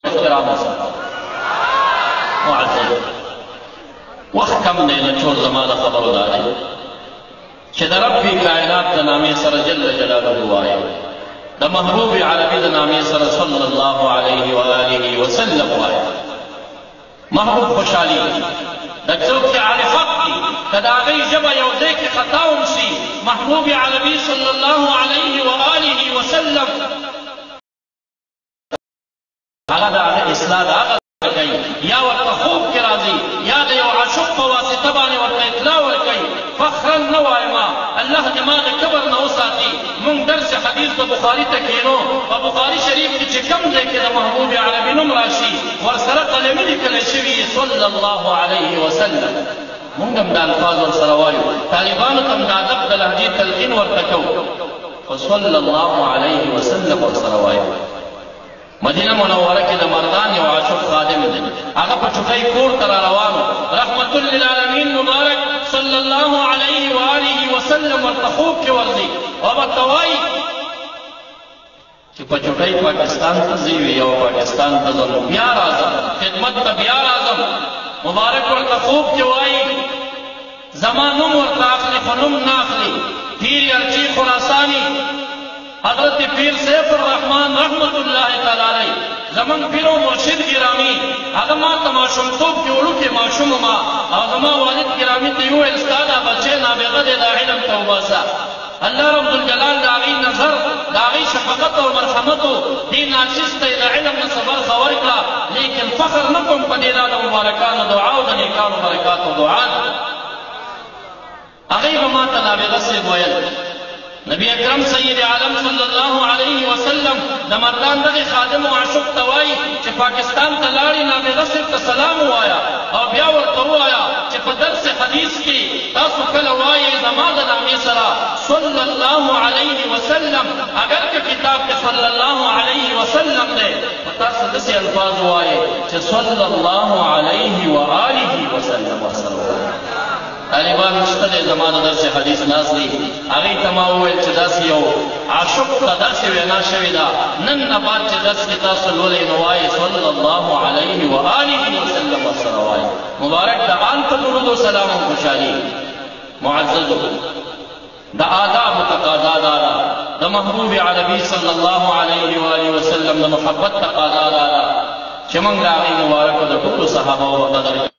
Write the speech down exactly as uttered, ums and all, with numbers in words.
احترام وساتو معزز وخت کم دی نه ټول زما د خبرو دا دی چې د رب کائنات د نامې سره جل جلاله وایي د محبوب عربي د نامې سره صلی الله علیه و آله وسلم وایي محبوب خوشحالي د څوک چې عارفت دي که د هغې ژبه یو ځای کې خطا هم شي محبوب عربي صلی الله علیه و آله وسلم هغه د هغه اصلاح د هغه کوي یا ورته خوب کې راځي یا د یو عاشق په واسطه باندې ورته اطلاع ورکوي فخرا نه وایم الله دې ما د کبر نه وساتي موږ درس حدیث د بخاري ته کښېنو په بخاري شریف کې چې کوم ځای کې د محبوب عربي نوم راشي ورسره قلمي لیکلی شوي صلی الله علیه وسلم موږ هم دا الفاظ ورسره وایو طالبانو ته هم د ادب د لهجې تلقین ورته کوو خو صلی الله علیه وسلم ورسره وایو مدینه منوره کې د مردان یو عاشق خادم دی هغه په چوکۍ کور ته را روانو رحمت للعالمین مبارک صلی الله علیه و آله وسلم ورته خوب کې ورځي او ورته وایي چې په چوکۍ پاکستان ته ځي یو پاکستان ته ځم بیا راځم خدمت ته بیا راځم مبارک ورته خوب کې وایي زما نوم ورته اخلي خو نوم نه اخلي پیر ارچي خراساني حضرت پیر سیف الرحمن رحمت الله تعالی علیه زمون پیر او مرشد گرامی هغه ما ته ماشومتوب کې وړوکی ماشوم ما او زما والد گرامی ته وویل استاد بچی نابغه دی دا علم ته وباسه الله رب الجلال د هغې نظر د هغې شفقت او مرحمتو دې ناچیز ته یې د علم نه څه برخه ورکړه لیکن فخر نه کوم په دې دا د مبارکانو دعا او د نیکانو برکاتو دعا ده هغې به ما ته نابغه صاحب ویل نبی اکرم سید عالم صلی الله علیه وسلم د مردان دغه خادم او عاشق ته وایي چې پاکستان ته لاړې نابغه صاحب ته سلام ووایه او بیا ورته ووایه چې په درس حدیث کې تاسو کله وایئ زما د نامې سره صلی الله علیه وسلم اگر که کتاب کې صلی الله علیه وسلم دی نو تاسو داسې الفاظ ووایئ چې صلی الله علیه و آله وسلم ورسره ووایئ طالبان شته دی زما د درس حدیث ناست دی هغې ته ما وویل چې داسې یو عاشق ته داسې وینا شوې ده نن نه بعد چې درس کې تاسو لولئ نو وایئ صلی الله علیه و آله وسلم ورسره وایئ مبارک د آن ته درود و سلام او خوشحالي معززو د آدابو تقاضا دا ده د محبوب عربي صلی الله علیه و آله وسلم د محبت تقاضا دا ده چې موږ د هغې مبارکو د ټولو صحابو په قدر